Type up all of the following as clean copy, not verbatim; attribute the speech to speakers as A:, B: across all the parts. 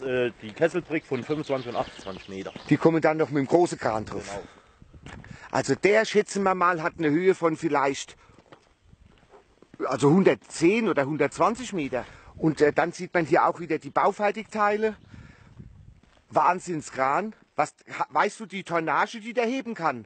A: die Kesselbrick von 25 und 28 Meter.
B: Die kommen dann noch mit dem großen Kran drauf.
A: Genau.
B: Also der, schätzen wir mal, hat eine Höhe von vielleicht also 110 oder 120 Meter. Und dann sieht man hier auch wieder die Baufertigteile. Wahnsinnskran. Weißt du die Tonnage, die der heben kann?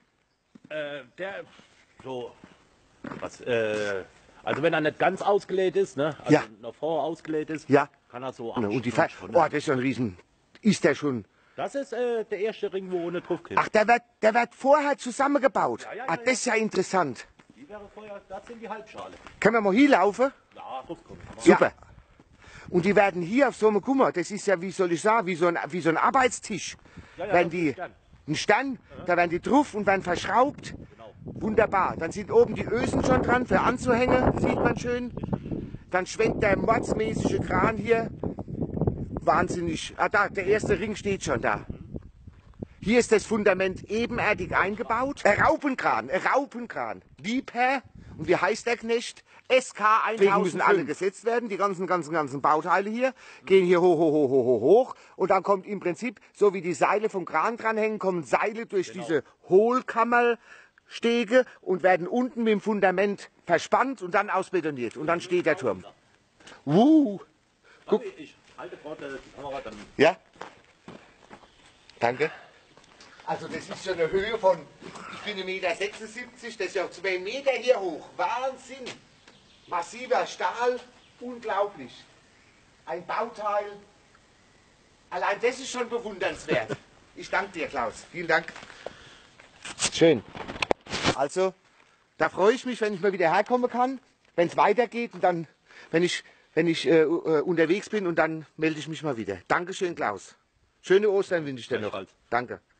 A: Also wenn er nicht ganz ausgelegt ist, ne? Also
B: Ja.
A: noch vorher ausgelegt ist,
B: Ja.
A: kann er so
B: Und die
A: 8
B: Oh, das ist ja ein Riesen. Ist der schon?
A: Das ist der erste Ring, wo ohne drauf kommt.
B: Ach, der wird vorher zusammengebaut.
A: Ja,
B: Das ist ja interessant.
A: Die wäre vorher, das sind die Halbschale.
B: Können wir mal hier laufen?
A: Ja, draufkommen.
B: Super. Ja. Und die werden hier auf so einem, guck mal, das ist ja, wie soll ich sagen, wie so ein Arbeitstisch.
A: Ja,
B: werden die, ein Stern, da werden die drauf und werden verschraubt.
A: Genau.
B: Wunderbar. Dann sind oben die Ösen schon dran für anzuhängen, sieht man schön. Dann schwenkt der mordsmäßige Kran hier. Wahnsinnig. Ah, da, der erste Ring steht schon da. Hier ist das Fundament ebenerdig eingebaut. Ein Raupenkran. Liebherr. Und wie heißt der Knecht? SK 1000 müssen alle gesetzt werden. Die ganzen Bauteile hier gehen hier hoch. Und dann kommt im Prinzip, so wie die Seile vom Kran dranhängen, kommen Seile durch diese Hohlkammerstege und werden unten mit dem Fundament verspannt und dann ausbetoniert. Und dann steht der Turm. Guck.
A: Ich halte gerade die Kamera dann.
B: Ja? Danke. Also das ist schon eine Höhe von, ich bin 1,76 Meter, das ist ja 2 Meter hier hoch. Wahnsinn! Massiver Stahl, unglaublich. Ein Bauteil, allein das ist schon bewundernswert. Ich danke dir, Klaus. Vielen Dank. Schön. Also, da freue ich mich, wenn ich mal wieder herkommen kann, wenn es weitergeht und dann, wenn ich unterwegs bin und dann melde ich mich mal wieder. Dankeschön, Klaus. Schöne Ostern wünsche ich dir noch. Danke.